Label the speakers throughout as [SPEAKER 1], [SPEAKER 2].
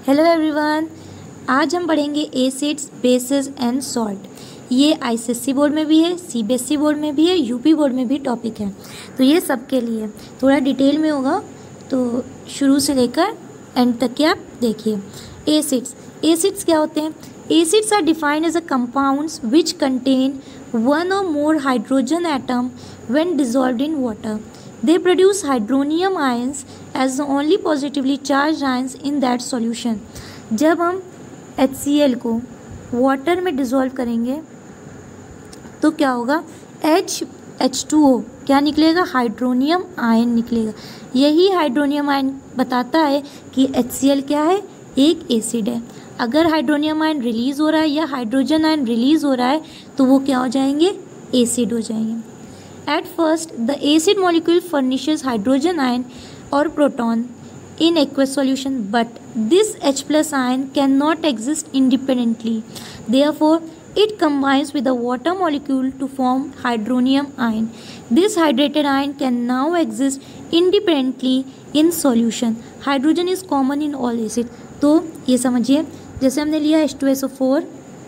[SPEAKER 1] Hello everyone, आज हम पढ़ेंगे एसिड्स, बेसिस एंड सॉल्ट। ये आईसीएसई बोर्ड में भी है, सीबीएसई बोर्ड में भी है, यूपी बोर्ड में भी टॉपिक है, तो ये सबके लिए थोड़ा डिटेल में होगा। तो शुरू से लेकर एंड तक के आप देखिए। एसिड्स क्या होते हैं? Acids are defined as a compounds which contain one or more hydrogen atom when dissolved in water. They produce hydronium ions as the only positively charged ions in that solution. जब हम HCl को water में dissolve करेंगे तो क्या होगा? H2O क्या निकलेगा? हाइड्रोनियम आयन निकलेगा। यही हाइड्रोनियम आयन बताता है कि HCl क्या है? एक एसिड है। अगर हाइड्रोनियम आयन रिलीज़ हो रहा है या हाइड्रोजन आयन रिलीज़ हो रहा है तो वो क्या हो जाएंगे? एसिड हो जाएंगे। At first, the acid molecule furnishes hydrogen ion or proton in aqueous solution, but this H plus ion cannot exist independently. Therefore, it combines with the water molecule to form hydronium ion. This hydrated ion can now exist independently in solution. Hydrogen is common in all acids. तो ये समझिए, जैसे हमने लिया H2SO4,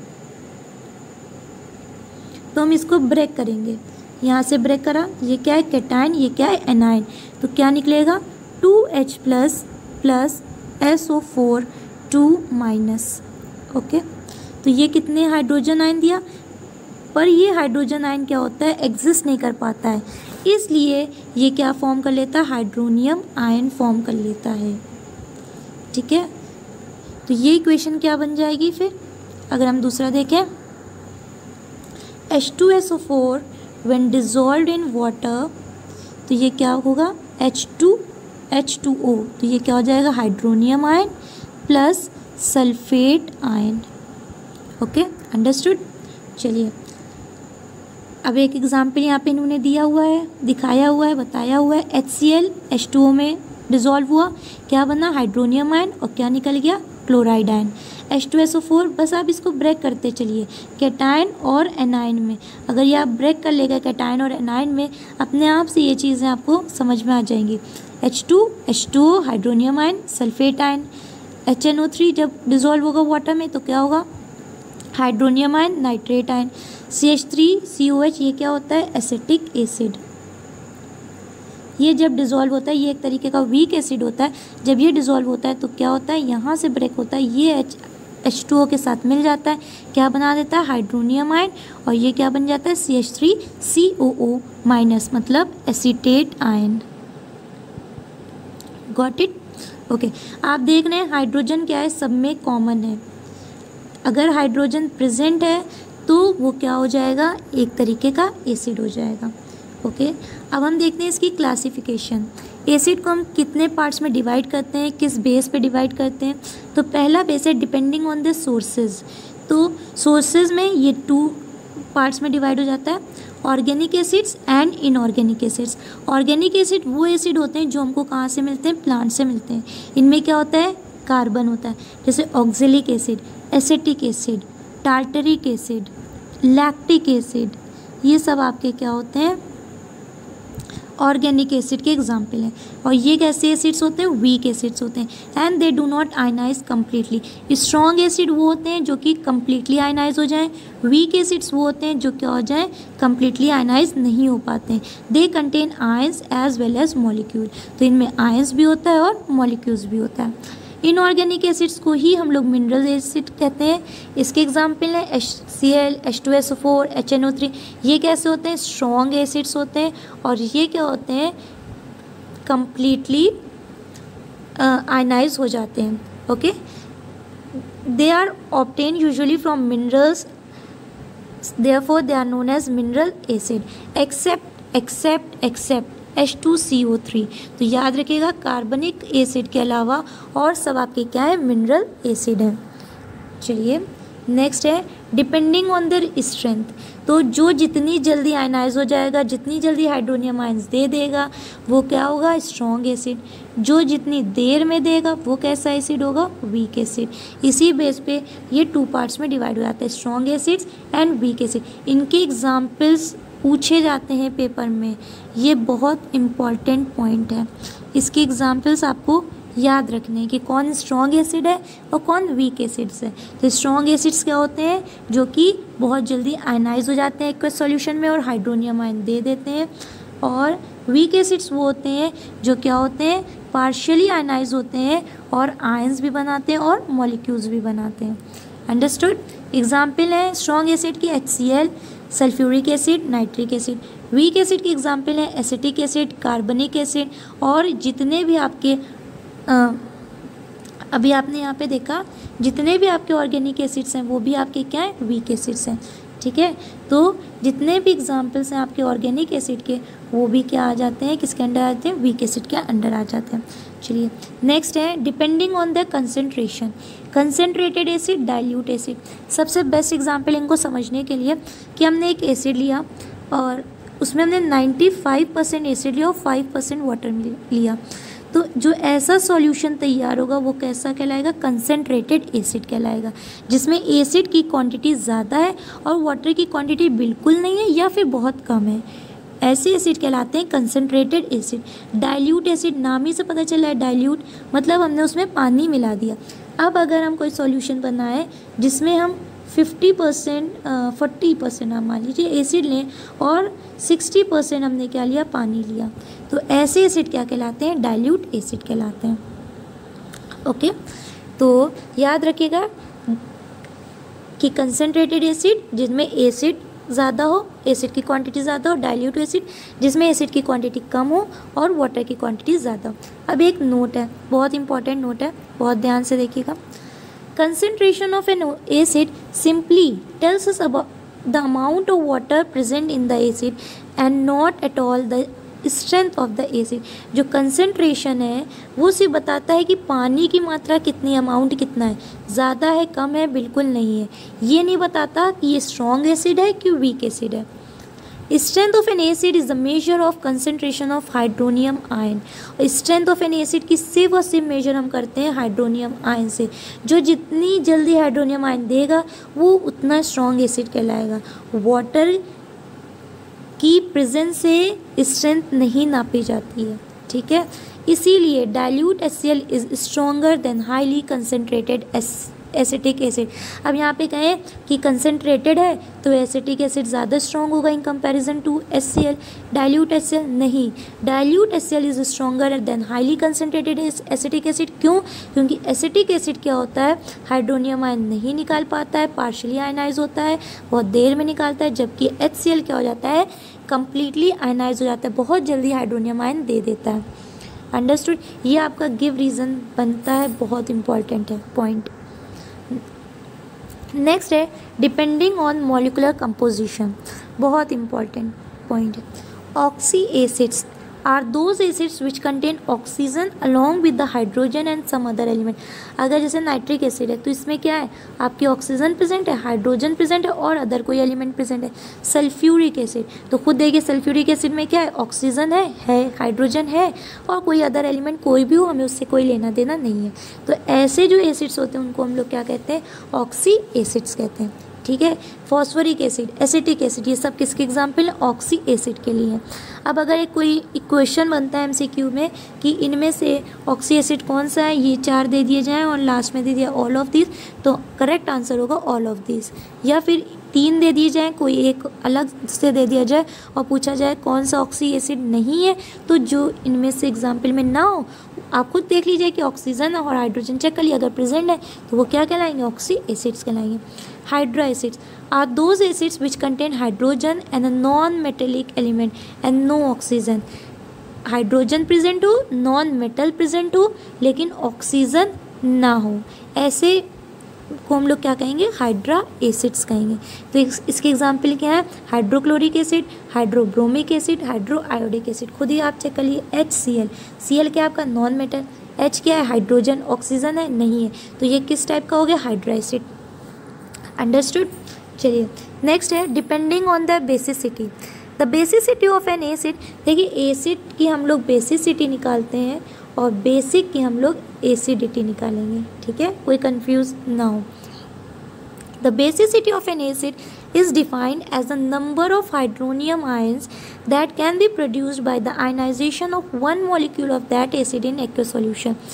[SPEAKER 1] तो हम इसको break करेंगे। यहाँ से ब्रेक करा, ये क्या है? कैटायन, ये क्या है? एनायन। तो क्या निकलेगा? 2H plus SO4 2-। ओके, तो ये कितने हाइड्रोजन आयन दिया? पर ये हाइड्रोजन आयन क्या होता है? एग्जिस्ट नहीं कर पाता है, इसलिए ये क्या फॉर्म कर लेता है? हाइड्रोनियम आयन फॉर्म कर लेता है। ठीक है, तो ये इक्वेशन क्या बन जाएगी फिर? अगर हम दूसरा देखें, H2SO4 when dissolved in water, तो ये क्या होगा? H2O, तो ये क्या हो जाएगा? Hydronium ion plus sulphate ion. Okay, understood. चलिए, अब एक एग्जाम्पल यहाँ पे इन्होंने दिया हुआ है, दिखाया हुआ है, बताया हुआ है। HCl H2O में डिज़ोल्व हुआ, क्या बना? हाइड्रोनियम आयन, और क्या निकल गया? Chloride ion. H2SO4, बस आप इसको ब्रेक करते चलिए कैटायन और एनायन में। अगर ये आप ब्रेक कर लेगा कैटायन और एनायन में, अपने आप से ये चीज़ें आपको समझ में आ जाएंगी। H2O hydronium ion, sulphate ion. HNO3 जब डिज़ोल्व होगा वाटर में तो क्या होगा? Hydronium ion, nitrate ion. CH3COH ये क्या होता है? Acetic acid. ये जब डिज़ोल्व होता है, ये एक तरीके का वीक एसिड होता है। जब ये डिज़ोल्व होता है तो क्या होता है? यहाँ से ब्रेक होता है, ये H2O के साथ मिल जाता है, क्या बना देता है? हाइड्रोनियम आयन, और ये क्या बन जाता है? CH3COO-, मतलब acetate ion. Got it? Okay, आप देख रहे हैं हाइड्रोजन क्या है? सब में कॉमन है। अगर हाइड्रोजन प्रेजेंट है तो वो क्या हो जाएगा? एक तरीके का एसिड हो जाएगा। ओके, अब हम देखते हैं इसकी क्लासिफिकेशन। एसिड को हम कितने पार्ट्स में डिवाइड करते हैं, किस बेस पे डिवाइड करते हैं? तो पहला बेस है डिपेंडिंग ऑन द सोर्सेज। तो सोर्सेज में ये 2 पार्ट्स में डिवाइड हो जाता है, organic acids and inorganic acids. Organic acid वो एसिड होते हैं जो हमको कहाँ से मिलते हैं? प्लांट से मिलते हैं। इनमें क्या होता है? कार्बन होता है, जैसे oxalic acid, acetic acid, tartaric acid, lactic acid, ये सब आपके क्या होते हैं? ऑर्गेनिक एसिड के एग्जाम्पल हैं। और ये कैसे एसिड्स होते हैं? वीक एसिड्स होते हैं, and they do not ionise completely. Strong acid वो होते हैं जो कि कम्प्लीटली आयनाइज हो जाएं, वीक एसिड्स वो होते हैं जो क्या हो जाएं? कम्प्लीटली आयनाइज नहीं हो पाते हैं। They contain ions as well as molecule, तो इनमें आयंस भी होता है और मॉलिक्यूल्स भी होता है। इनऑर्गेनिक एसिड्स को ही हम लोग मिनरल एसिड कहते हैं। इसके एग्जाम्पल हैं HCl, H2SO4, HNO3। ये कैसे होते हैं? स्ट्रॉन्ग एसिड्स होते हैं, और ये क्या होते हैं? कम्प्लीटली आयनाइज हो जाते हैं। Okay, they are obtained usually from minerals, therefore they are known as mineral acid, except H2CO3। तो याद रखिएगा, कार्बनिक एसिड के अलावा और सब आपके क्या है? मिनरल एसिड हैं। चलिए, नेक्स्ट है डिपेंडिंग ऑन देयर स्ट्रेंथ। तो जो जितनी जल्दी आयनाइज हो जाएगा, जितनी जल्दी हाइड्रोनियम आयंस दे देगा, वो क्या होगा? Strong acid. जो जितनी देर में देगा वो कैसा एसिड होगा? Weak acid. इसी बेस पे ये 2 पार्ट्स में डिवाइड हो जाता है, strong acids and weak acid. इनके एग्जाम्पल्स पूछे जाते हैं पेपर में, ये बहुत इम्पॉर्टेंट पॉइंट है। इसके एग्जाम्पल्स आपको याद रखने कि कौन स्ट्रॉन्ग एसिड है और कौन वीक एसिड्स है। तो स्ट्रॉन्ग एसिड्स क्या होते हैं, जो कि बहुत जल्दी आयनाइज हो जाते हैं एक्वस सॉल्यूशन में और हाइड्रोनियम आयन दे देते हैं, और वीक एसिड्स वो होते हैं जो क्या होते हैं, पार्शियली आयनाइज होते हैं और आयंस भी बनाते हैं और मॉलिक्यूल्स भी बनाते हैं। अंडरस्टूड। एग्जाम्पल है स्ट्रॉन्ग एसिड की HCl, sulphuric acid, nitric acid. Weak acid की एग्जाम्पल है एसिटिक एसिड, कार्बनिक एसिड, और जितने भी आपके अभी आपने यहाँ पे देखा जितने भी आपके ऑर्गेनिक एसिड्स हैं वो भी आपके क्या हैं, वीक एसिड्स हैं। ठीक है, तो जितने भी एग्जाम्पल्स हैं आपके ऑर्गेनिक एसिड के वो भी क्या आ जाते हैं, किसके अंडर आते हैं, वीक एसिड के अंडर आ जाते हैं। चलिए नेक्स्ट है depending on the concentration, concentrated acid, dilute acid. सबसे बेस्ट एग्जाम्पल इनको समझने के लिए कि हमने एक एसिड लिया और उसमें हमने 95% एसिड लिया और 5% वाटर लिया, तो जो ऐसा सॉल्यूशन तैयार होगा वो कैसा कहलाएगा, कंसनट्रेटेड एसिड कहलाएगा, जिसमें एसिड की क्वांटिटी ज़्यादा है और वाटर की क्वांटिटी बिल्कुल नहीं है या फिर बहुत कम है। ऐसे एसिड कहलाते हैं कंसनट्रेटेड एसिड। डाइल्यूट एसिड, नाम ही से पता चला है डाइल्यूट, मतलब हमने उसमें पानी मिला दिया। अब अगर हम कोई सॉल्यूशन बनाए जिसमें हम 40% हम मान लीजिए एसिड लें और 60% हमने क्या लिया, पानी लिया, तो ऐसे एसिड क्या कहलाते हैं, डाइल्यूट एसिड कहलाते हैं। ओके, तो याद रखिएगा कि कंसनट्रेटेड एसिड जिसमें एसिड ज़्यादा हो, एसिड की क्वांटिटी ज़्यादा हो, डाइल्यूट एसिड जिसमें एसिड की क्वांटिटी कम हो और वाटर की क्वांटिटी ज़्यादा हो। अब एक नोट है, बहुत इंपॉर्टेंट नोट है, बहुत ध्यान से देखिएगा। Concentration of an acid simply tells us about the amount of water present in the acid and not at all the strength of the acid। जो concentration है वो सिर्फ बताता है कि पानी की मात्रा कितनी, अमाउंट कितना है, ज़्यादा है, कम है, बिल्कुल नहीं है। ये नहीं बताता कि ये स्ट्रॉन्ग एसिड है कि वीक एसिड है। Strength of an acid is the measure of concentration of hydronium ion. Strength of an acid की सिर्फ और सिर्फ मेजर हम करते हैं हाइड्रोनियम आयन से। जो जितनी जल्दी हाइड्रोनियम आयन देगा वो उतना स्ट्रॉन्ग एसिड कहलाएगा। वाटर की प्रेजेंस से स्ट्रेंथ नहीं नापी जाती है, ठीक है। इसीलिए dilute HCl is stronger than highly concentrated acetic acid. अब यहाँ पे कहें कि कंसनट्रेटेड है तो एसिटिक एसिड ज़्यादा स्ट्रॉन्ग होगा in comparison to HCl। Dilute HCl नहीं, dilute HCl is stronger than highly concentrated acetic acid. क्यों? क्योंकि एसिटिक एसिड क्या होता है, हाइड्रोनियम आयन नहीं निकाल पाता है, पार्शियली आयनाइज होता है, बहुत देर में निकालता है, जबकि HCl क्या हो जाता है, कम्प्लीटली आयनाइज हो जाता है, बहुत जल्दी हाइड्रोनियम आयन दे देता है। अंडरस्टूड। ये आपका गिव रीज़न बनता है, बहुत इंपॉर्टेंट है पॉइंट। नेक्स्ट है डिपेंडिंग ऑन मॉलिकुलर कंपोजिशन, बहुत इंपॉर्टेंट पॉइंट है। Oxy acids are those acids which contain oxygen along with the hydrogen and some other element. अगर जैसे नाइट्रिक एसिड है तो इसमें क्या है, आपकी ऑक्सीजन प्रेजेंट है, हाइड्रोजन प्रेजेंट है और अदर कोई एलिमेंट प्रेजेंट है। सल्फ्यूरिक एसिड तो खुद देखिए, सल्फ्यूरिक एसिड में क्या है, ऑक्सीजन है, हाइड्रोजन है और कोई अदर एलिमेंट कोई भी हो, हमें उससे कोई लेना देना नहीं है। तो ऐसे जो एसिड्स होते हैं उनको हम लोग क्या कहते हैं, ऑक्सी एसिड्स कहते हैं, ठीक है। फॉस्फोरिक एसिड, एसिटिक एसिड, ये सब किसके एग्जाम्पल है, ऑक्सी एसिड के लिए। अब अगर एक कोई इक्वेशन बनता है MCQ में कि इनमें से ऑक्सी एसिड कौन सा है, ये 4 दे दिए जाएं और लास्ट में दे दिया ऑल ऑफ दिस, तो करेक्ट आंसर होगा ऑल ऑफ दिस। या फिर 3 दे दिए जाएं, कोई एक अलग से दे दिया जाए और पूछा जाए कौन सा ऑक्सी एसिड नहीं है, तो जो इनमें से एग्जाम्पल में ना हो, आप खुद देख लीजिए कि ऑक्सीजन और हाइड्रोजन चेक कर लिया, अगर प्रेजेंट है तो वो क्या कहलाएंगे, ऑक्सी एसिड्स कहलाएंगे। Hydra acids are those acids which contain hydrogen and a non metallic element and no oxygen. Hydrogen present हो, नॉन मेटल प्रेजेंट हो, लेकिन ऑक्सीजन ना हो, ऐसे को हम लोग क्या कहेंगे, हाइड्रा एसिड्स कहेंगे। तो इसके एग्जाम्पल क्या है, hydrochloric acid, hydrobromic acid, hydro iodic acid. खुद ही आप चेक कर लिए। HCl, Cl क्या है आपका नॉन मेटल, H क्या है हाइड्रोजन, ऑक्सीजन है नहीं है, तो ये किस टाइप का हो गया, हाइड्रा एसिड। अंडरस्टूड। चलिए नेक्स्ट है depending on the basicity. The basicity of an acid, देखिए एसिड की हम लोग बेसिसिटी निकालते हैं और बेसिक की हम लोग एसिडिटी निकालेंगे, ठीक है, कोई कंफ्यूज ना हो। The basicity of an acid is defined as the number of hydronium ions that can be produced by the ionization of one molecule of that acid in aqueous solution।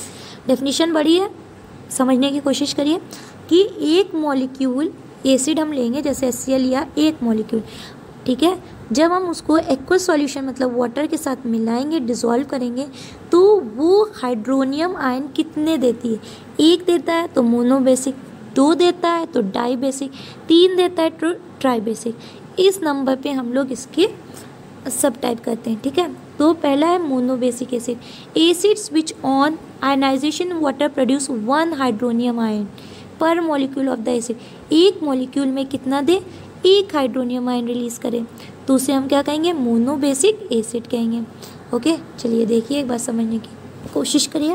[SPEAKER 1] Definition बड़ी है, समझने की कोशिश करिए कि एक मॉलिक्यूल एसिड हम लेंगे, जैसे HCl लिया एक मॉलिक्यूल, ठीक है। जब हम उसको एक्वस सॉल्यूशन मतलब वाटर के साथ मिलाएंगे, डिसॉल्व करेंगे, तो वो हाइड्रोनियम आयन कितने देती है? एक देता है तो मोनोबेसिक, 2 देता है तो डाई बेसिक, 3 देता है तो ट्राई बेसिक। इस नंबर पे हम लोग इसके सब टाइप करते हैं, ठीक है। तो पहला है monobasic acid. Acids which on ionisation water produce 1 hydronium ion per molecule of the acid. एक मॉलिक्यूल में कितना दे? 1 हाइड्रोनियम आयन रिलीज करे, तो उसे हम क्या कहेंगे? मोनोबेसिक एसिड कहेंगे। ओके, चलिए देखिए एक बार समझने की कोशिश करिए।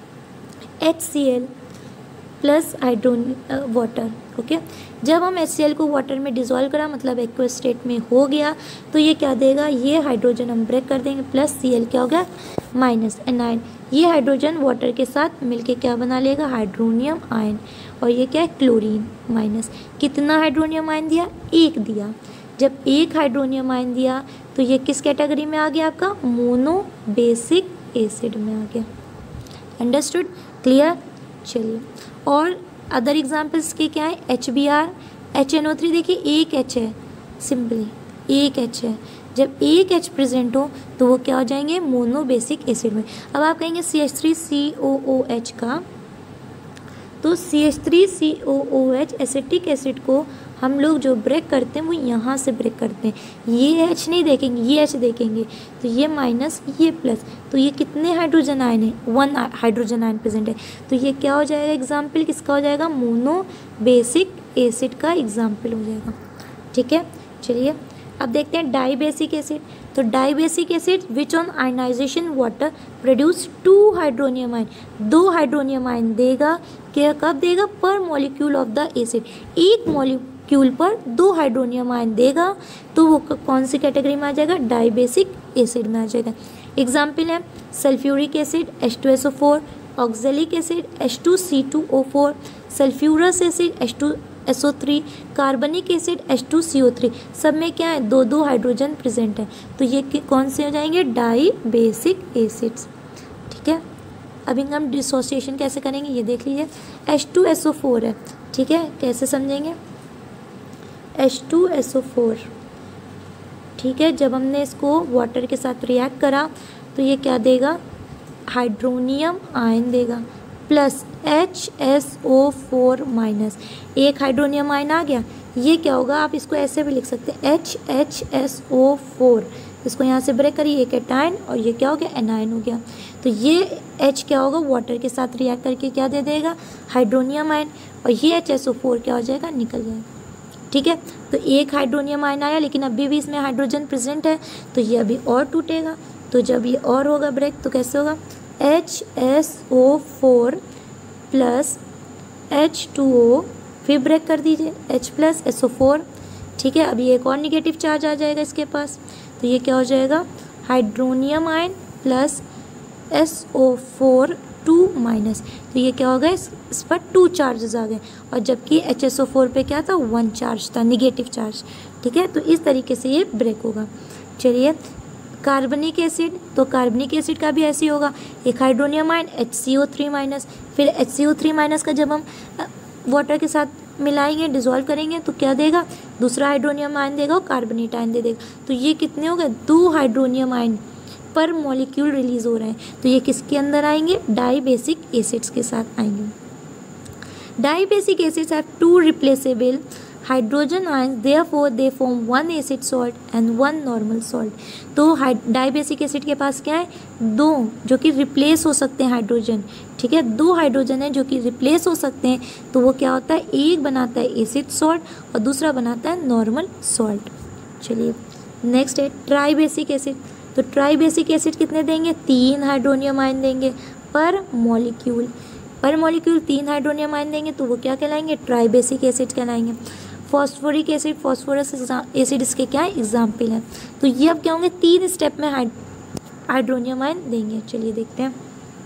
[SPEAKER 1] HCl plus water, okay. जब हम HCl को वाटर में डिसॉल्व करा मतलब एक्वस स्टेट में हो गया, तो ये क्या देगा? ये हाइड्रोजन हम ब्रेक कर देंगे, प्लस Cl क्या हो गया? Minus anion. ये हाइड्रोजन वाटर के साथ मिलके क्या बना लेगा? Hydronium ion. और ये क्या है? Chlorine minus. कितना हाइड्रोनियम आयन दिया? 1 दिया। जब 1 हाइड्रोनियम आयन दिया तो ये किस कैटेगरी में आ गया? आपका मोनोबेसिक एसिड में आ गया। अंडरस्टूड? क्लियर? चलिए, और अदर एग्जाम्पल्स के क्या है? HBr, HNO3, देखिए एक H है, सिंपली एक H है। जब एक H प्रेजेंट हो तो वो क्या हो जाएंगे? मोनोबेसिक एसिड में। अब आप कहेंगे CH3COOH का, तो CH3COOH एसिटिक एसिड को हम लोग जो ब्रेक करते हैं वो यहाँ से ब्रेक करते हैं। ये H नहीं देखेंगे, ये H देखेंगे, तो ये माइनस ये प्लस, तो ये कितने हाइड्रोजन आयन है? 1 हाइड्रोजन आयन प्रेजेंट है। तो ये क्या हो जाएगा? एग्जाम्पल किसका हो जाएगा? मोनोबेसिक एसिड का एग्जाम्पल हो जाएगा, ठीक है। चलिए अब देखते हैं डाई बेसिक एसिड। तो di basic acid which on ionisation water produce 2 hydronium ion. 2 hydronium ion देगा, क्या कब देगा? Per molecule of the acid. एक मॉलिक्यूल पर 2 हाइड्रोनियम आयन देगा, तो वो कौन सी कैटेगरी में आ जाएगा? डाई बेसिक एसिड में आ जाएगा। एग्जाम्पल है sulphuric acid H2SO4, oxalic acid H2C2O4, sulphurous acid H2SO3, carbonic acid H2CO3। सब में क्या है? 2-2 हाइड्रोजन प्रेजेंट है, तो ये कौन से हो जाएंगे? डाई बेसिक एसिड्स, ठीक है। अभी हम डिसोसिएशन कैसे करेंगे ये देख लीजिए। H2SO4 है, ठीक है, कैसे समझेंगे? H2SO4, ठीक है। जब हमने इसको वाटर के साथ रिएक्ट करा तो ये क्या देगा? हाइड्रोनियम आयन देगा, प्लस HSO4 माइनस। एक हाइड्रोनियम आयन आ गया, ये क्या होगा? आप इसको ऐसे भी लिख सकते हैं HHSO4। इसको यहाँ से ब्रेक करिए, एक एटायन और ये क्या हो गया? एनायन हो गया। तो ये H क्या होगा? वाटर के साथ रिएक्ट करके क्या दे देगा? Hydronium ion. और ये HSO4 क्या हो जाएगा? निकल जाएगा, ठीक है। तो एक हाइड्रोनियम आयन आया, लेकिन अभी भी इसमें हाइड्रोजन प्रेजेंट है, तो ये अभी और टूटेगा। तो जब ये और होगा ब्रेक तो कैसे होगा? HSO4 प्लस H2O, फिर ब्रेक कर दीजिए H प्लस SO4, ठीक है। अभी एक और निगेटिव चार्ज आ जाएगा इसके पास, तो ये क्या हो जाएगा? Hydronium ion plus SO4 2 minus. तो ये क्या हो गया? इस पर 2 चार्जेस आ गए, और जबकि HSO4 पे क्या था? 1 चार्ज था, निगेटिव चार्ज, ठीक है। तो इस तरीके से ये ब्रेक होगा। चलिए कार्बनिक एसिड, तो कार्बनिक एसिड का भी ऐसे ही होगा। एक हाइड्रोनियम आयन HCO3 माइनस, फिर HCO3 माइनस का जब हम वाटर के साथ मिलाएंगे, डिसॉल्व करेंगे, तो क्या देगा? दूसरा हाइड्रोनियम आयन देगा और कार्बोनेट आयन दे देगा। तो ये कितने हो गए? 2 hydronium ion per molecule release हो रहे हैं। तो ये किसके अंदर आएंगे? डाई बेसिक एसिड्स के साथ आएंगे। Di basic acids have 2 replaceable hydrogen ions, therefore they form 1 acid salt and 1 normal salt. तो डाई बेसिक एसिड के पास क्या है? 2 जो कि रिप्लेस हो सकते हैं हाइड्रोजन, ठीक है। 2 हाइड्रोजन है जो कि रिप्लेस हो सकते हैं, तो वो क्या होता है? एक बनाता है एसिड सॉल्ट और दूसरा बनाता है नॉर्मल सॉल्ट। चलिए नेक्स्ट है ट्राई बेसिक एसिड। तो ट्राई बेसिक एसिड कितने देंगे? 3 हाइड्रोनियम आयन देंगे पर मॉलिक्यूल। पर मॉलिक्यूल 3 हाइड्रोनियम आयन देंगे, तो वो क्या कहलाएंगे? ट्राई बेसिक एसिड कहलाएंगे। फॉस्फोरिक एसिड, फॉस्फोरस एसिड इसके क्या है? एग्जाम्पल है। तो ये अब क्या होंगे? 3 स्टेप में हाइड्रोनियम आयन देंगे। चलिए देखते हैं।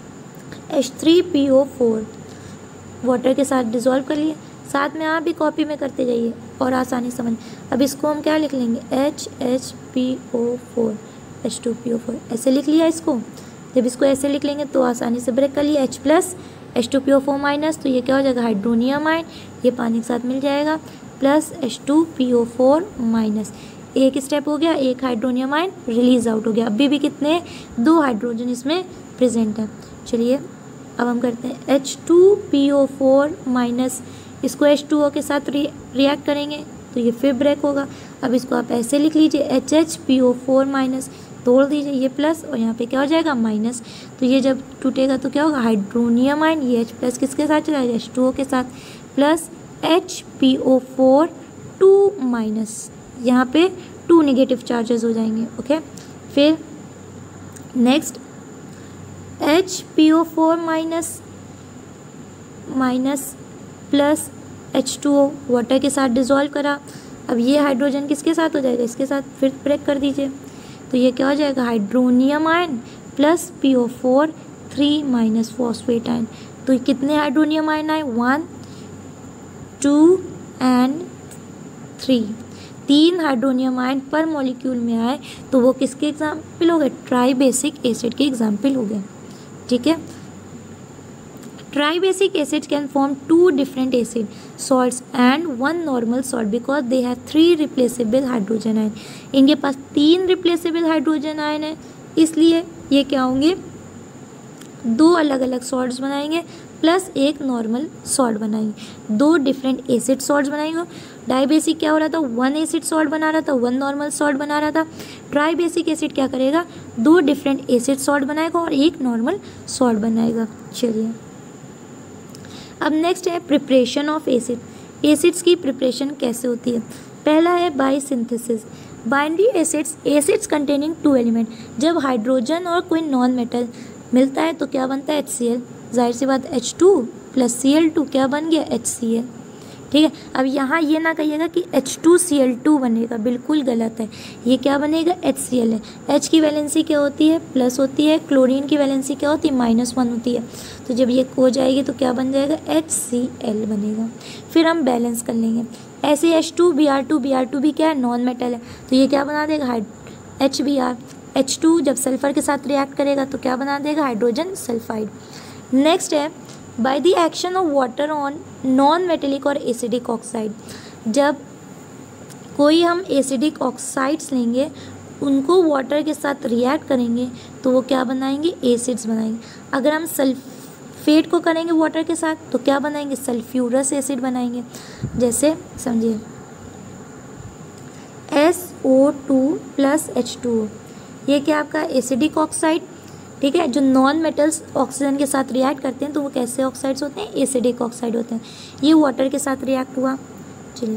[SPEAKER 1] H3PO4 वाटर के साथ डिसॉल्व कर लिए, साथ में आप भी कॉपी में करते जाइए और आसानी समझ। अब इसको हम क्या लिख लेंगे? HHPO4 H2PO4 ऐसे लिख लिया इसको। जब इसको ऐसे लिख लेंगे तो आसानी से ब्रेक कर लिया, H+ H2PO4-, तो ये क्या हो जाएगा हाइड्रोनियम आयन, ये पानी के साथ मिल जाएगा, प्लस H2PO4-, एक स्टेप हो गया, एक हाइड्रोनियम आयन रिलीज आउट हो गया। अभी भी कितने, 2 हाइड्रोजन इसमें प्रेजेंट है। चलिए अब हम करते हैं H2PO4-, इसको H2O के साथ रिएक्ट करेंगे तो ये फिर ब्रेक होगा। अब इसको आप ऐसे लिख लीजिए HHPO4-, तोड़ दीजिए, ये प्लस और यहाँ पे क्या हो जाएगा माइनस, तो ये जब टूटेगा तो क्या होगा हाइड्रोनियम आयन, ये H+ किसके साथ चला जाएगा H2O के साथ, प्लस HPO4-, यहाँ पे 2 नेगेटिव चार्जेस हो जाएंगे। ओके, फिर next HPO4-, plus H2O water के साथ डिज़ोल्व करा। अब ये हाइड्रोजन किसके साथ हो जाएगा, इसके साथ, फिर ब्रेक कर दीजिए तो ये क्या हो जाएगा hydronium ion plus PO4-, phosphate ion. तो कितने हाइड्रोनियम आयन आए, 1, 2 and 3, 3 hydronium ion per molecule में आए तो वो किसके एग्जाम्पल हो गए, ट्राइबेसिक एसिड के एग्जाम्पल हो गए। ठीक है, Tribasic acids can form 2 different acid salts and 1 normal salt because they have 3 replaceable hydrogen ion। इनके पास 3 replaceable hydrogen ion है, इसलिए ये क्या होंगे, 2 अलग अलग सॉल्ट्स बनाएंगे प्लस एक नॉर्मल सॉल्ट बनाएंगे, 2 डिफरेंट एसिड सॉल्ट्स बनाएंगे। डाइबेसिक क्या हो रहा था, 1 एसिड सॉल्ट बना रहा था, 1 नॉर्मल सॉल्ट बना रहा था। ट्राइबेसिक एसिड क्या करेगा, 2 डिफरेंट एसिड सॉल्ट बनाएगा और एक नॉर्मल सॉल्ट बनाएगा। चलिए अब नेक्स्ट है प्रिपरेशन ऑफ एसिड। एसिड्स की प्रिपरेशन कैसे होती है, पहला है by synthesis. Binary acids, acids containing 2 element, जब हाइड्रोजन और कोई नॉन मेटल मिलता है तो क्या बनता है HCl, जाहिर सी बात H2 + Cl2 क्या बन गया HCl। ठीक है, अब यहाँ ये ना कहिएगा कि H2Cl2 बनेगा, बिल्कुल गलत है, ये क्या बनेगा HCl है। H की वैलेंसी क्या होती है, प्लस होती है, क्लोरीन की वैलेंसी क्या होती है, -1 होती है, तो जब ये हो जाएगी तो क्या बन जाएगा HCl बनेगा। फिर हम बैलेंस कर लेंगे, ऐसे H2Br2 भी क्या है, नॉन मेटल है, तो ये क्या बना देगा HBr। H2 जब सल्फर के साथ रिएक्ट करेगा तो क्या बना देगा हाइड्रोजन सल्फाइड। नेक्स्ट है by the action of water on non metallic और एसिडिक ऑक्साइड, जब कोई हम एसिडिक ऑक्साइड्स लेंगे उनको वाटर के साथ रिएक्ट करेंगे तो वो क्या बनाएंगे, एसिड्स बनाएंगे। अगर हम सल्फेट को करेंगे वाटर के साथ तो क्या बनाएंगे, सल्फ्यूरस एसिड बनाएंगे। जैसे समझिए SO2 + H2O, ये क्या आपका एसिडिक ऑक्साइड, ठीक है, जो नॉन मेटल्स ऑक्सीजन के साथ रिएक्ट करते हैं तो वो कैसे ऑक्साइड्स होते हैं, एसिडिक ऑक्साइड होते हैं। ये वाटर के साथ रिएक्ट हुआ, चलिए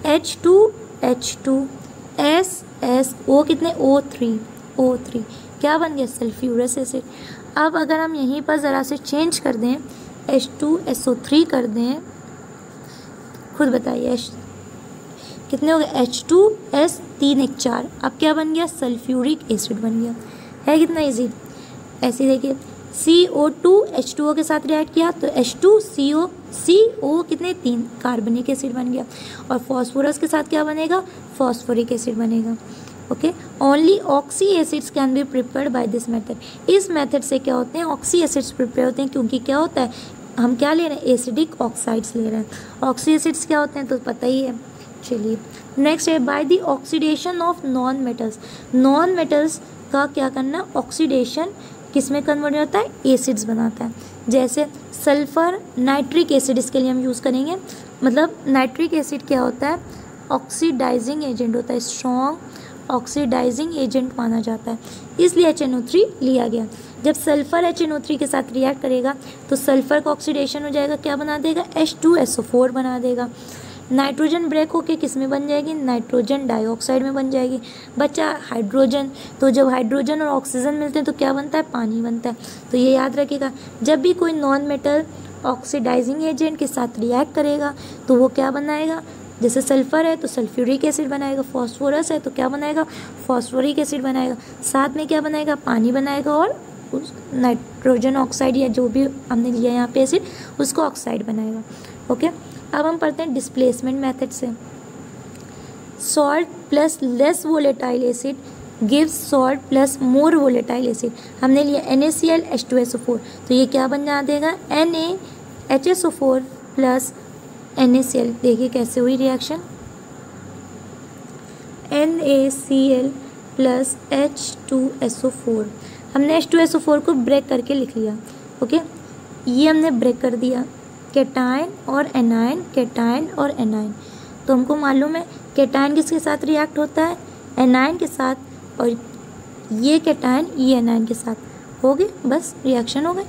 [SPEAKER 1] H2 SSO कितने O3 क्या बन गया, सल्फ्यूरस एसिड। अब अगर हम यहीं पर ज़रा से चेंज कर दें, H2SO3 कर दें, खुद बताइए कितने हो गए, H2S3 = 4, अब क्या बन गया, सल्फ्यूरिक एसिड बन गया। है कितना इजी। ऐसे देखिए CO2H2O के साथ रिएक्ट किया तो H2CO कितने, 3 कार्बनिक एसिड बन गया, और फॉस्फोरस के साथ क्या बनेगा, फॉस्फोरिक एसिड बनेगा। Okay, only oxy acids can be prepared by this method. इस मेथड से क्या होते हैं, ऑक्सी एसिड्स प्रिपेयर होते हैं, क्योंकि क्या होता है, हम क्या ले रहे हैं, एसिडिक ऑक्साइड्स ले रहे हैं। ऑक्सी एसिड्स क्या होते हैं तो पता ही है। चलिए नेक्स्ट है by the oxidation of non metals. Non metals का क्या करना, ऑक्सीडेशन किस में कन्वर्ट होता है, एसिड्स बनाता है। जैसे सल्फर नाइट्रिक एसिड, इसके लिए हम यूज़ करेंगे, मतलब नाइट्रिक एसिड क्या होता है, ऑक्सीडाइजिंग एजेंट होता है, स्ट्रॉन्ग ऑक्सीडाइजिंग एजेंट माना जाता है, इसलिए HNO3 लिया गया। जब सल्फर HNO3 के साथ रिएक्ट करेगा तो सल्फर का ऑक्सीडेशन हो जाएगा, क्या बना देगा, H2SO4 बना देगा। नाइट्रोजन ब्रेक होके किस में बन जाएगी, नाइट्रोजन डाइऑक्साइड में बन जाएगी। बचा हाइड्रोजन, तो जब हाइड्रोजन और ऑक्सीजन मिलते हैं तो क्या बनता है, पानी बनता है। तो ये याद रखिएगा, जब भी कोई नॉन मेटल ऑक्सीडाइजिंग एजेंट के साथ रिएक्ट करेगा तो वो क्या बनाएगा, जैसे सल्फर है तो सल्फ्यूरिक एसिड बनाएगा, फॉस्फोरस है तो क्या बनाएगा, फॉस्फोरिक एसिड बनाएगा, साथ में क्या बनाएगा, पानी बनाएगा, और उस नाइट्रोजन ऑक्साइड या जो भी हमने लिया यहाँ पे एसिड उसको ऑक्साइड बनाएगा। ओके, अब हम पढ़ते हैं डिस्प्लेसमेंट मेथड से। Salt plus less volatile acid gives salt plus more volatile acid. हमने लिया NaCl H2SO4, तो ये क्या बन जाएगा NaHSO4 प्लस NaCl। देखिए कैसे हुई रिएक्शन, NaCl प्लस H2SO4। हमने H2SO4 को ब्रेक करके लिख लिया। ओके, ये हमने ब्रेक कर दिया, कैटायन और एनायन, कैटायन और एनायन। तो हमको मालूम है कैटायन किसके साथ रिएक्ट होता है, एनायन के साथ, और ये कैटायन ये एनायन के साथ। हो गए, बस रिएक्शन हो गए,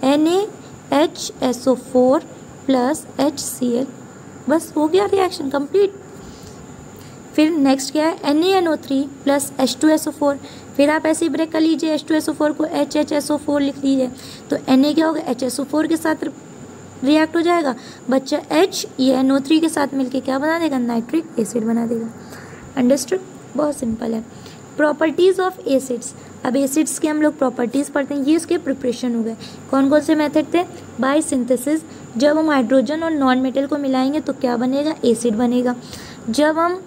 [SPEAKER 1] NaHSO4 प्लस HCl, बस हो गया रिएक्शन कंप्लीट। फिर नेक्स्ट क्या है, NaNO3 प्लस H2SO4। फिर आप ऐसे ही ब्रेक कर लीजिए, H2SO4 को HHSO4 लिख लीजिए, तो Na क्या होगा, HSO4 के साथ रिएक्ट हो जाएगा, बच्चा H ये NO3 के साथ मिलके क्या बना देगा, नाइट्रिक एसिड बना देगा। अंडरस्टूड, बहुत सिंपल है। प्रॉपर्टीज़ ऑफ एसिड्स, अब एसिड्स के हम लोग प्रॉपर्टीज़ पढ़ते हैं, ये इसके प्रिपरेशन हो गए। कौन कौन से मेथड थे, बाय सिंथेसिस, जब हम हाइड्रोजन और नॉन मेटल को मिलाएंगे तो क्या बनेगा, एसिड बनेगा। जब हम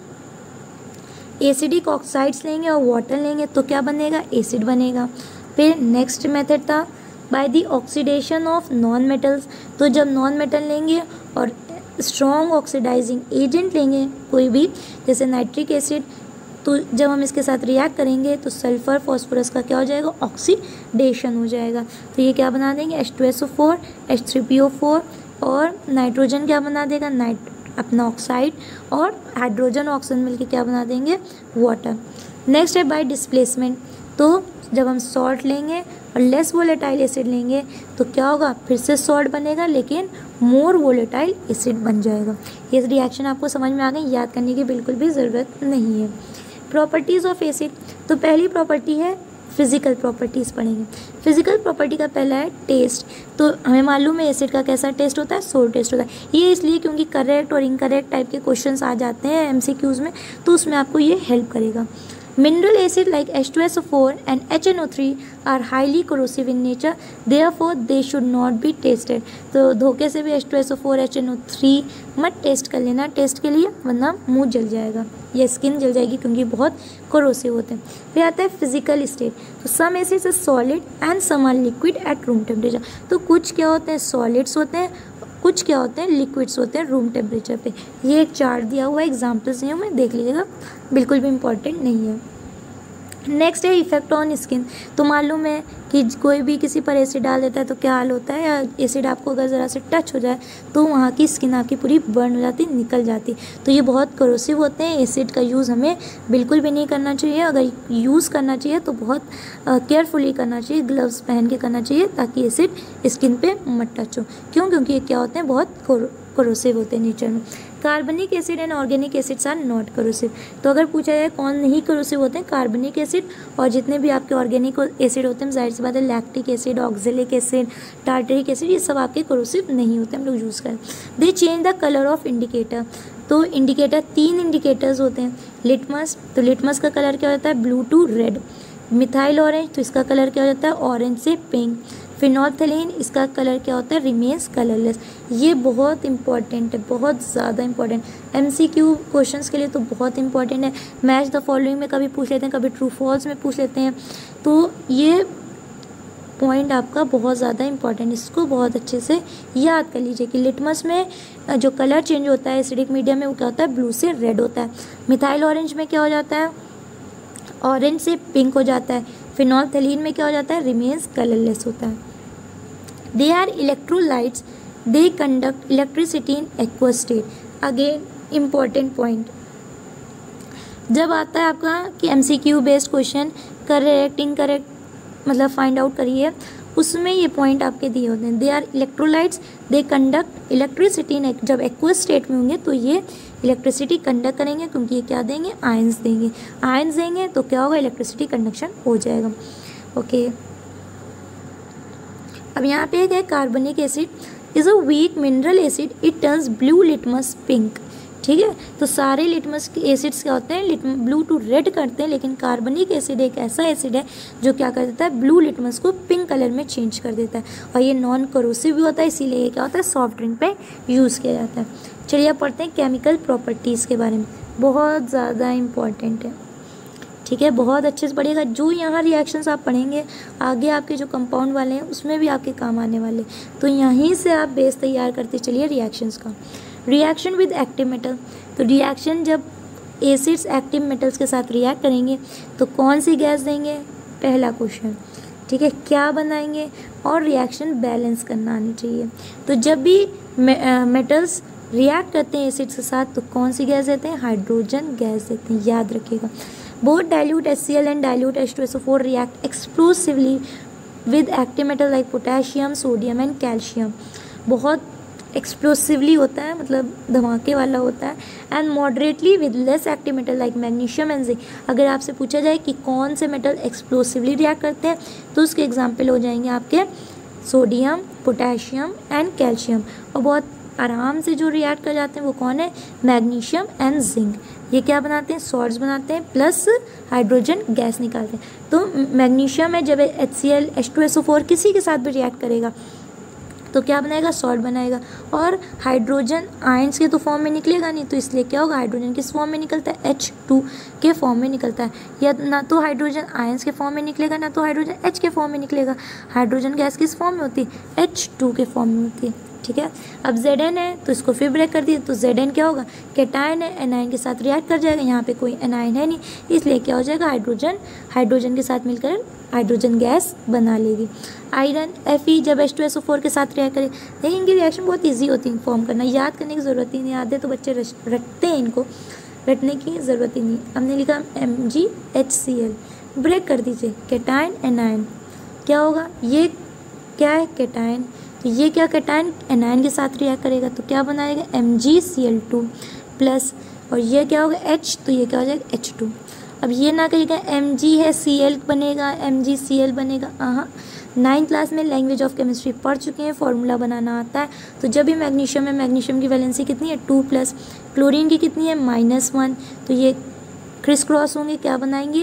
[SPEAKER 1] एसिडिक ऑक्साइड्स लेंगे और वाटर लेंगे तो क्या बनेगा, एसिड बनेगा। फिर नेक्स्ट मेथड था by the oxidation of non metals, तो जब नॉन मेटल लेंगे और स्ट्रॉन्ग ऑक्सीडाइजिंग एजेंट लेंगे कोई भी, जैसे नाइट्रिक एसिड, तो जब हम इसके साथ रिएक्ट करेंगे तो सल्फर फॉस्फोरस का क्या हो जाएगा, ऑक्सीडेशन हो जाएगा। तो ये क्या बना देंगे, H2SO4 H3PO4, और नाइट्रोजन क्या बना देगा, अपना ऑक्साइड, और हाइड्रोजन ऑक्सीजन मिलके क्या बना देंगे, वाटर। नेक्स्ट है बाय डिस्प्लेसमेंट, तो जब हम सॉल्ट लेंगे और लेस वोलेटाइल एसिड लेंगे तो क्या होगा, फिर से सॉल्ट बनेगा लेकिन मोर वोलेटाइल एसिड बन जाएगा। ये रिएक्शन आपको समझ में आ गई, याद करने की बिल्कुल भी ज़रूरत नहीं है। प्रॉपर्टीज़ ऑफ एसिड, तो पहली प्रॉपर्टी है फिजिकल प्रॉपर्टीज़ पढ़ेंगे। फिजिकल प्रॉपर्टी का पहला है टेस्ट, तो हमें मालूम है एसिड का कैसा टेस्ट होता है, सोर टेस्ट होता है। ये इसलिए क्योंकि करेक्ट और इनकरेक्ट टाइप के क्वेश्चंस आ जाते हैं MCQs में, तो उसमें आपको ये हेल्प करेगा। Mineral acid like H2SO4 and HNO3 are highly corrosive in nature, therefore they should not be tasted। तो धोखे से भी H2SO4 HNO3 मत टेस्ट कर लेना टेस्ट के लिए, वरना मुंह जल जाएगा या स्किन जल जाएगी, क्योंकि बहुत कोरोसिव होते हैं। फिर आता है फिजिकल स्टेट, तो some acids are solid and some are liquid at room temperature. तो कुछ क्या होते हैं, सॉलिड्स होते हैं, कुछ क्या होते हैं, लिक्विड्स होते हैं रूम टेम्परेचर पे। ये एक चार्ट दिया हुआ है, एग्जाम्पल्स नहीं में देख लीजिएगा, बिल्कुल भी इम्पॉर्टेंट नहीं है। नेक्स्ट है इफेक्ट ऑन स्किन, तो मालूम है कि कोई भी किसी पर एसिड डाल देता है तो क्या हाल होता है, या एसिड आपको अगर ज़रा से टच हो जाए तो वहाँ की स्किन आपकी पूरी बर्न हो जाती, निकल जाती। तो ये बहुत करोसिव होते हैं, एसिड का यूज़ हमें बिल्कुल भी नहीं करना चाहिए। अगर यूज़ करना चाहिए तो बहुत केयरफुली करना चाहिए, ग्लव्स पहन के करना चाहिए, ताकि एसिड स्किन पे मत टच हो। क्यों, क्योंकि ये क्या होते हैं, बहुत कोरोसिव होते हैं नेचर में। Carbonic acid and organic acids are not corrosive, तो अगर पूछा जाए कौन नहीं कोरोसिव होते हैं, कार्बनिक एसिड और जितने भी आपके ऑर्गेनिक एसिड होते हैं, जाहिर सी बात है lactic acid, oxalic acid, tartaric acid, ये सब आपके कोरोसिव नहीं होते, हम लोग यूज़ करें। They change the colour of indicator, तो इंडिकेटर 3 इंडिकेटर्स होते हैं। लिटमस, तो लिटमस का कलर क्या होता है, blue to red. Methyl orange, तो इसका कलर क्या हो जाता है, ऑरेंज से पिंक। फिनोल्फथलीन, इसका कलर क्या होता है, रिमेन्स कलरलेस। ये बहुत इंपॉर्टेंट है, बहुत ज़्यादा इंपॉर्टेंट, MCQ क्वेश्चंस के लिए तो बहुत इंपॉर्टेंट है। मैच द फॉलोइंग में कभी पूछ लेते हैं, कभी ट्रू फॉल्स में पूछ लेते हैं, तो ये पॉइंट आपका बहुत ज़्यादा इंपॉर्टेंट, इसको बहुत अच्छे से याद कर लीजिए कि लिटमस में जो कलर चेंज होता है एसिडिक मीडियम में, वो क्या होता है, ब्लू से रेड होता है। मिथाइल ऑरेंज में क्या हो जाता है, ऑरेंज से पिंक हो जाता है। फिनोल्फथलीन में क्या हो जाता है, रिमेन्स कलरलेस होता है। They are electrolytes, they conduct electricity in aqueous state. Again important point, जब आता है आपका कि MCQ based question correct incorrect मतलब फाइंड आउट करिए, उसमें ये पॉइंट आपके दिए होते हैं। They are electrolytes, they conduct electricity in, जब एक्वस स्टेट में होंगे तो ये इलेक्ट्रिसिटी कंडक्ट करेंगे, क्योंकि ये क्या देंगे, आयंस देंगे। आयंस देंगे तो क्या होगा, इलेक्ट्रिसिटी कंडक्शन हो जाएगा। ओके, अब यहाँ पे एक है carbonic acid is a weak mineral acid, it turns blue litmus pink. ठीक है, तो सारे लिटमस एसिड्स क्या होते हैं, ब्लू टू रेड करते हैं, लेकिन कार्बनिक एसिड एक ऐसा एसिड है जो क्या कर देता है, ब्लू लिटमस को पिंक कलर में चेंज कर देता है, और ये नॉन कोरोसिव भी होता है, इसीलिए ये क्या होता है, सॉफ्ट ड्रिंक पे यूज़ किया जाता है। चलिए अब पढ़ते हैं केमिकल प्रॉपर्टीज़ के बारे में, बहुत ज़्यादा इम्पॉर्टेंट है। ठीक है, बहुत अच्छे से पढ़िएगा। जो यहाँ रिएक्शंस आप पढ़ेंगे आगे आपके जो कंपाउंड वाले हैं उसमें भी आपके काम आने वाले, तो यहीं से आप बेस तैयार करते चलिए रिएक्शंस का। रिएक्शन विद एक्टिव मेटल, तो रिएक्शन जब एसिड्स एक्टिव मेटल्स के साथ रिएक्ट करेंगे तो कौन सी गैस देंगे, पहला क्वेश्चन, ठीक है, क्या बनाएंगे, और रिएक्शन बैलेंस करना आनी चाहिए। तो जब भी मेटल्स रिएक्ट करते हैं एसिड्स के साथ तो कौन सी गैस देते हैं, हाइड्रोजन गैस देते हैं, याद रखिएगा। Both dilute HCl and dilute H2SO4 react explosively with active metal like potassium, sodium and calcium. बहुत एक्सप्लोसिवली होता है, मतलब धमाके वाला होता है। And moderately with less active metal like magnesium and zinc. अगर आपसे पूछा जाए कि कौन से मेटल एक्सप्लोसिवली रिएक्ट करते हैं तो उसके एग्जाम्पल हो जाएंगे आपके सोडियम, पोटेशियम एंड कैल्शियम। और बहुत आराम से जो रिएक्ट कर जाते हैं वो कौन है, मैग्नीशियम एंड जिंक। ये क्या बनाते हैं, सॉल्ट्स बनाते हैं प्लस हाइड्रोजन गैस निकालते हैं। तो मैग्नीशियम है जब HCl H2SO4 किसी के साथ भी रिएक्ट करेगा तो क्या बनाएगा, सॉल्ट बनाएगा। और हाइड्रोजन आयंस के तो फॉर्म में निकलेगा नहीं, तो इसलिए क्या होगा, हाइड्रोजन किस फॉर्म में निकलता है, H2 के फॉर्म में निकलता है। या ना तो हाइड्रोजन आयंस के फॉर्म में निकलेगा ना तो हाइड्रोजन H के फॉर्म में निकलेगा। हाइड्रोजन गैस किस फॉर्म में होती है, H2 के फॉर्म में होती है, ठीक है। अब Zn है तो इसको फिर ब्रेक कर दिए, तो Zn क्या होगा, कैटायन है, एनायन के साथ रिएक्ट कर जाएगा। यहाँ पे कोई एनायन है नहीं, इसलिए क्या हो जाएगा, हाइड्रोजन के साथ मिलकर हाइड्रोजन गैस बना लेगी। आयरन Fe जब H2SO4 के साथ रिएक्ट करे, देखिए इनकी रिएक्शन बहुत ईजी होती है फॉर्म करना, याद करने की ज़रूरत ही नहीं, आधे तो बच्चे रटते हैं, इनको रटने की ज़रूरत ही नहीं। हमने लिखा MgHCl, ब्रेक कर दीजिए, कैटायन एनायन, क्या होगा, ये क्या है, कैटायन, तो ये क्या, कैटायन एनायन के साथ रिएक्ट करेगा तो क्या बनाएगा, Mgcl2 प्लस, और ये क्या होगा, H, तो ये क्या हो जाएगा, H2। अब ये ना कहिएगा Mg है Cl बनेगा, MgCl बनेगा, हाँ 9th क्लास में लैंग्वेज ऑफ केमिस्ट्री पढ़ चुके हैं, फॉर्मूला बनाना आता है। तो जब भी मैग्नीशियम है, मैग्नीशियम की वैलेंसी कितनी है, 2+, क्लोरीन की कितनी है, -1, तो ये क्रिस क्रॉस होंगे, क्या बनाएंगे,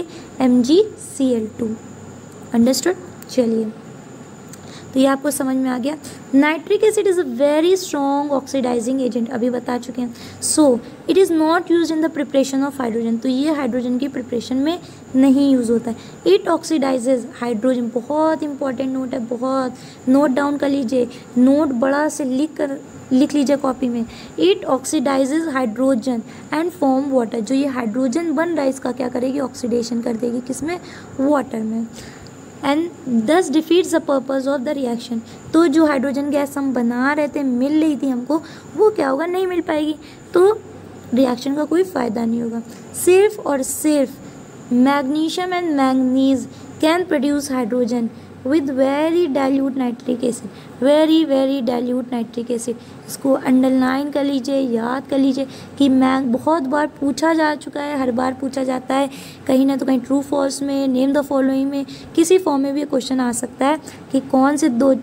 [SPEAKER 1] MgCl2। अंडरस्टूड, चलिए तो ये आपको समझ में आ गया। Nitric acid is a very strong oxidising agent, अभी बता चुके हैं। So it is not use in the preparation of hydrogen, तो ये हाइड्रोजन की प्रिपरेशन में नहीं यूज़ होता है। इट ऑक्सीडाइजेज हाइड्रोजन, बहुत इंपॉर्टेंट नोट है, बहुत नोट डाउन कर लीजिए, नोट बड़ा से लिख लीजिए कॉपी में। It oxidises hydrogen and form water, जो ये हाइड्रोजन बन रहा है इसका क्या करेगी, ऑक्सीडेशन कर देगी, किसमें, वाटर में। And thus defeats the purpose of the reaction, तो जो हाइड्रोजन गैस हम बना रहे थे, मिल रही थी हमको, वो क्या होगा, नहीं मिल पाएगी, तो रिएक्शन का कोई फ़ायदा नहीं होगा। सिर्फ और सिर्फ magnesium and manganese can produce hydrogen with very dilute nitric acid, very dilute nitric acid. इसको अंडरलाइन कर लीजिए, याद कर लीजिए कि बहुत बार पूछा जा चुका है, हर बार पूछा जाता है, कहीं ना तो कहीं ट्रू फॉल्स में, नेम द फॉलोइंग में, किसी फॉर्म में भी क्वेश्चन आ सकता है कि कौन से दो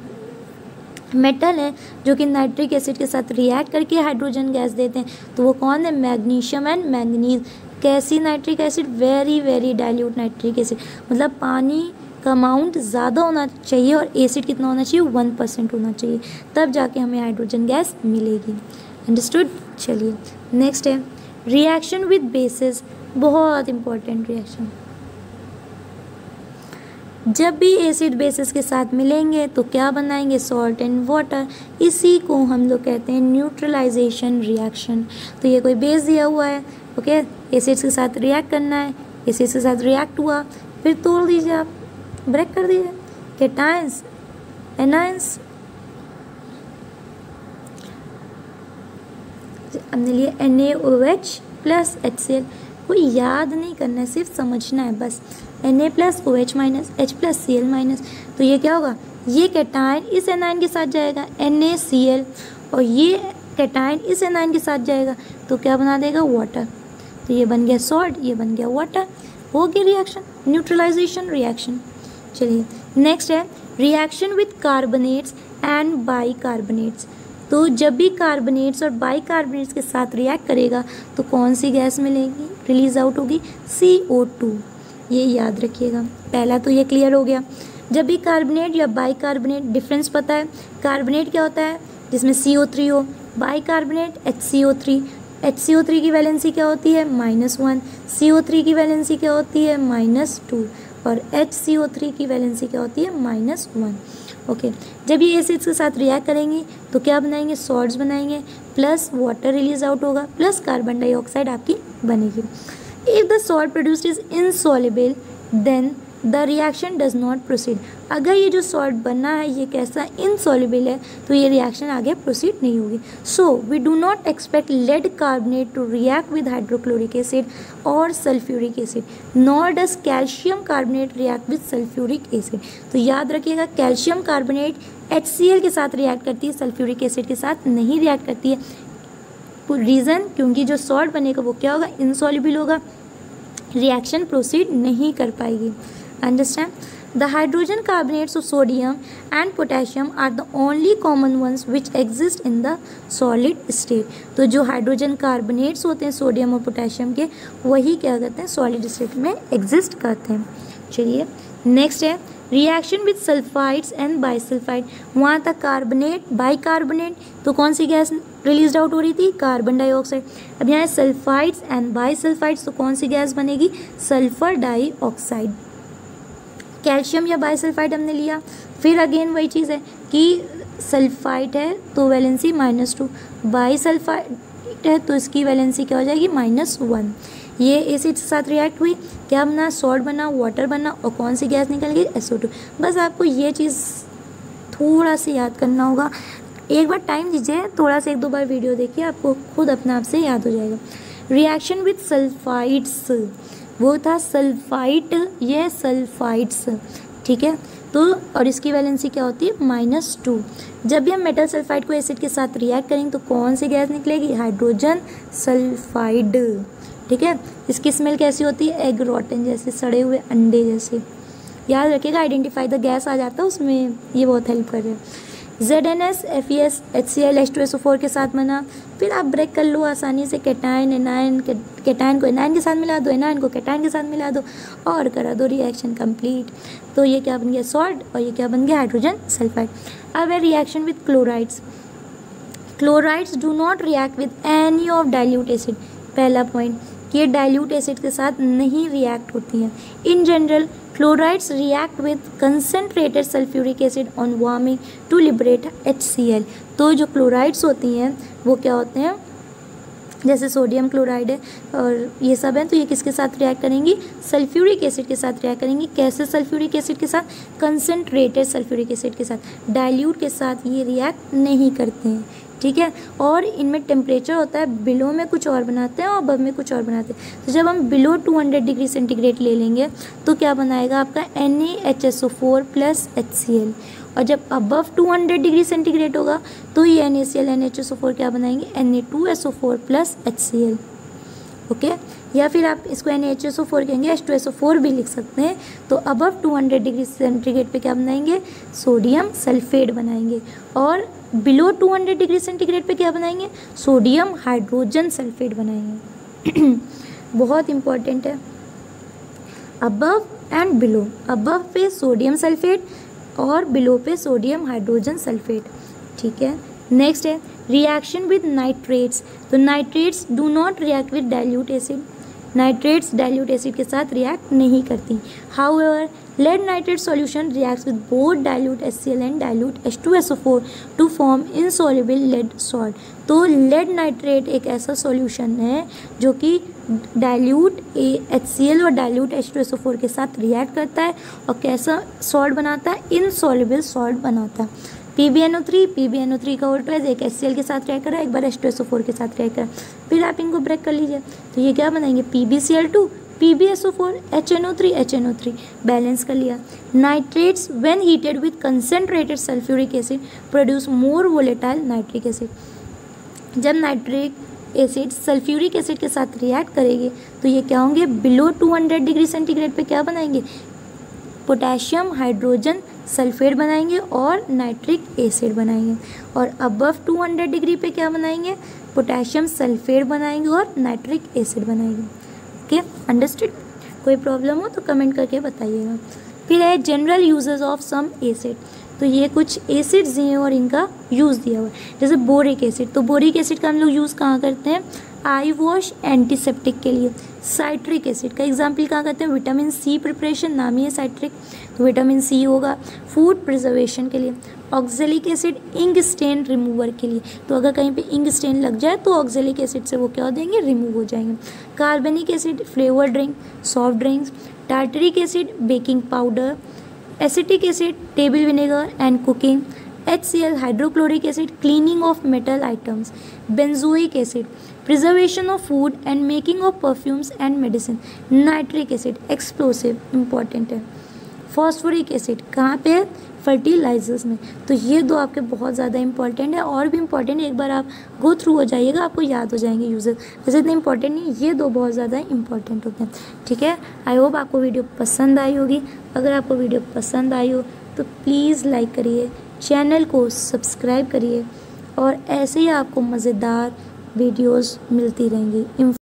[SPEAKER 1] मेटल हैं जो कि नाइट्रिक एसिड के साथ रिएक्ट करके हाइड्रोजन गैस देते हैं, तो वो कौन है, मैग्नीशियम एंड मैंगनीज। कैसी nitric acid, very dilute nitric acid, मतलब पानी का अमाउंट ज़्यादा होना चाहिए और एसिड कितना होना चाहिए, 1% होना चाहिए, तब जाके हमें हाइड्रोजन गैस मिलेगी। अंडरस्टूड, चलिए नेक्स्ट है रिएक्शन विद बेसिस, बहुत इंपॉर्टेंट रिएक्शन। जब भी एसिड बेसिस के साथ मिलेंगे तो क्या बनाएंगे, सॉल्ट एंड वाटर, इसी को हम लोग कहते हैं न्यूट्रलाइजेशन रिएक्शन। तो ये कोई बेस दिया हुआ है, ओके, एसिड्स के साथ रिएक्ट करना है, एसिड्स के साथ रिएक्ट हुआ, फिर तोड़ दीजिए आप, ब्रेक कर दीजिए, कैटायंस एनायंस, हमने लिया NaOH प्लस HCl, कोई याद नहीं करना है, सिर्फ समझना है बस, Na plus OH minus, H plus Cl minus, तो ये क्या होगा, ये कैटायन इस एनायन के साथ जाएगा NaCl, और ये कैटायन इस एनायन के साथ जाएगा तो क्या बना देगा, वाटर, तो ये बन गया सॉल्ट, ये बन गया वाटर, हो गया रिएक्शन, न्यूट्रलाइजेशन रिएक्शन। चलिए नेक्स्ट है reaction with carbonates and bicarbonates. तो जब भी कार्बोनेट्स और बाइकार्बोनेट्स के साथ रिएक्ट करेगा तो कौन सी गैस मिलेगी, रिलीज आउट होगी, CO2, ये याद रखिएगा। पहला तो ये क्लियर हो गया। जब भी कार्बोनेट या बाइकार्बोनेट, डिफरेंस पता है, कार्बोनेट क्या होता है जिसमें CO3 हो, बाइकार्बोनेट HCO3, HCO3 की वैलेंसी क्या होती है -1, CO3 की वैलेंसी क्या होती है -2 और HCO3 की वैलेंसी क्या होती है -1। ओके, जब ये एसिड्स के साथ रिएक्ट करेंगी तो क्या बनाएंगे, सॉल्ट्स बनाएंगे, प्लस वाटर रिलीज आउट होगा, प्लस कार्बन डाइऑक्साइड आपकी बनेगी। If the salt produced is insoluble then the reaction does not proceed. अगर ये जो सॉल्ट बना है ये कैसा, इनसॉल्युबल है, तो ये रिएक्शन आगे प्रोसीड नहीं होगी। So we do not expect lead carbonate to react with hydrochloric acid और sulphuric acid, nor does calcium carbonate react with sulphuric acid. तो याद रखिएगा, कैल्शियम कार्बोनेट HCl के साथ रिएक्ट करती है, सल्फ्यूरिक एसिड के साथ नहीं रिएक्ट करती है। रीज़न, क्योंकि जो सॉल्ट बनेगा वो क्या होगा, इनसॉल्युबल होगा, रिएक्शन प्रोसीड नहीं कर पाएगी। Understand? The hydrogen carbonates of sodium and potassium are the only common ones which exist in the solid state। तो जो हाइड्रोजन कार्बोनेट्स होते हैं सोडियम और पोटेशियम के, वही क्या करते हैं, सॉलिड स्टेट में एग्जिस्ट करते हैं। चलिए नेक्स्ट है reaction with sulphides and bisulphide. वहाँ तक कार्बोनेट बाइकार्बोनेट, तो कौन सी गैस रिलीज आउट हो रही थी, कार्बन डाइऑक्साइड। अब यहाँ सल्फाइड्स एंड बाइसल्फाइड्स, तो कौन सी गैस बनेगी, सल्फर डाइऑक्साइड। कैल्शियम या बाइसल्फाइड हमने लिया, फिर अगेन वही चीज़ है कि सल्फाइड है तो वैलेंसी -2, बाइसल्फाइड है तो इसकी वैलेंसी क्या हो जाएगी, -1। ये एसिड के साथ रिएक्ट हुई, क्या बना, सॉल्ट बना, वाटर बना, और कौन सी गैस निकल गई, SO2। बस आपको ये चीज़ थोड़ा सा याद करना होगा, एक बार टाइम दीजिए, थोड़ा सा 1-2 बार वीडियो देखिए, आपको खुद अपने आप से याद हो जाएगा। रिएक्शन विद सल्फाइड्स, वो था सल्फाइड, ये सल्फाइड्स, ठीक है। तो और इसकी वैलेंसी क्या होती है, -2। जब भी हम मेटल सल्फाइड को एसिड के साथ रिएक्ट करेंगे तो कौन सी गैस निकलेगी, हाइड्रोजन सल्फाइड, ठीक है। इसकी स्मेल कैसी होती है, एग रोटन जैसे, सड़े हुए अंडे जैसे। याद रखिएगा, आइडेंटिफाई द गैस आ जाता है उसमें, ये बहुत हेल्प कर रहे हैं। ZnS, FeS, HCl, H2SO4 के साथ बना, फिर आप ब्रेक कर लो आसानी से, कैटायन एनायन, कैटायन को एनायन के साथ मिला दो, एनायन को कैटायन के साथ मिला दो और करा दो रिएक्शन कंप्लीट। तो ये क्या बन गया, सॉल्ट, और ये क्या बन गया, हाइड्रोजन सल्फाइड। अब है reaction with chlorides. Chlorides do not react with any of dilute acid. पहला पॉइंट कि ये डाइल्यूट एसिड के साथ नहीं रिएक्ट होती हैं। In general chlorides react with concentrated sulphuric acid on warming to liberate HCl। तो जो क्लोराइड्स होती हैं वो क्या होते हैं, जैसे सोडियम क्लोराइड है और ये सब है, तो ये किसके साथ रिएक्ट करेंगी, सल्फ्यूरिक एसिड के साथ रिएक्ट करेंगी। कैसे सल्फ्यूरिक एसिड के साथ, कंसनट्रेटेड सल्फ्यूरिक एसिड के साथ, डाइल्यूट के साथ ये रिएक्ट नहीं करते हैं, ठीक है। और इनमें टेम्परेचर होता है, बिलो में कुछ और बनाते हैं और अबव में कुछ और बनाते हैं। तो जब हम बिलो 200 डिग्री सेंटीग्रेड ले लेंगे तो क्या बनाएगा आपका NaHSO4 प्लस HCl, और जब अबव 200 डिग्री सेंटीग्रेड होगा तो ये NaCl NHSO4 क्या बनाएंगे, Na2SO4 प्लस HCl, ओके। या फिर आप इसको NaHSO4 कहेंगे, H2SO4 भी लिख सकते हैं। तो अबव 200 डिग्री सेंटीग्रेड पे क्या बनाएंगे, सोडियम सल्फेट बनाएंगे, और बिलो 200 डिग्री सेंटीग्रेड पे क्या बनाएंगे, सोडियम हाइड्रोजन सल्फेट बनाएंगे। बहुत इंपॉर्टेंट है, अबव एंड बिलो। अबव पे सोडियम सल्फेट और बिलो पे सोडियम हाइड्रोजन सल्फेट, ठीक है। नेक्स्ट है रिएक्शन विद नाइट्रेट्स। तो nitrates do not react with dilute acid. Nitrates dilute acid के साथ रिएक्ट नहीं करती। However lead nitrate solution reacts with both dilute HCl and dilute H2SO4 to form insoluble lead salt। तो lead nitrate एक ऐसा solution है जो कि डाइल्यूट HCl और डाइल्यूट H2SO4 के साथ रिएक्ट करता है और कैसा सॉल्ट बनाता है, इनसॉल्युबल सॉल्ट बनाता है। PbNO3 का वोल्टेज एक HCl के साथ रिएक्ट करा, एक बार H2SO4 के साथ रिएक्ट करा, फिर आप इनको ब्रेक कर लीजिए तो ये क्या बनाएंगे, PbCl2 PbSO4 HNO3 बैलेंस कर लिया। Nitrates when heated with concentrated sulphuric acid produce more volatile nitric acid. जब नाइट्रिक एसिड सल्फ्यूरिक एसिड के साथ रिएक्ट करेंगे तो ये क्या होंगे, बिलो 200 डिग्री सेंटीग्रेड पे क्या बनाएंगे, पोटेशियम हाइड्रोजन सल्फेट बनाएंगे और नाइट्रिक एसिड बनाएंगे, और अबव 200 डिग्री पे क्या बनाएंगे, पोटेशियम सल्फेट बनाएंगे और नाइट्रिक एसिड बनाएंगे। Okay, understood. कोई प्रॉब्लम हो तो कमेंट करके बताइएगा। फिर है general uses of some acid. तो ये कुछ एसिड्स दिए हैं और इनका यूज़ दिया हुआ है। जैसे बोरिक एसिड, तो बोरिक एसिड का हम लोग यूज़ कहाँ करते हैं? आई वॉश, एंटीसेप्टिक के लिए। साइट्रिक एसिड का एग्जाम्पल कहाँ करते हैं? विटामिन सी प्रिपरेशन, नाम ही है साइट्रिक, तो विटामिन सी होगा। फूड प्रिजर्वेशन के लिए। Oxalic acid ink stain remover के लिए, तो अगर कहीं पे इंक स्टेन लग जाए तो ऑक्जेलिक एसिड से वो क्या हो जाएंगे? रिमूव हो जाएंगे। Carbonic acid flavour drink, soft drinks. Tartaric acid baking powder. Acetic acid table vinegar and cooking. HCl hydrochloric acid cleaning of metal items. Benzoic acid preservation of food and making of perfumes and medicine. Nitric acid explosive, important है। Phosphoric acid कहाँ पे है? Fertilisers में। तो ये दो आपके बहुत ज़्यादा इंपॉर्टेंट है, और भी इंपॉर्टेंट है, एक बार आप गो थ्रू हो जाइएगा आपको याद हो जाएंगे यूजेस। वैसे इतने इंपॉर्टेंट नहीं, ये दो बहुत ज़्यादा इंपॉर्टेंट होते हैं। ठीक है, आई होप आपको वीडियो पसंद आई होगी। अगर आपको वीडियो पसंद आई हो तो प्लीज़ लाइक करिए, चैनल को सब्सक्राइब करिए, और ऐसे ही आपको मज़ेदार वीडियोज़ मिलती रहेंगी।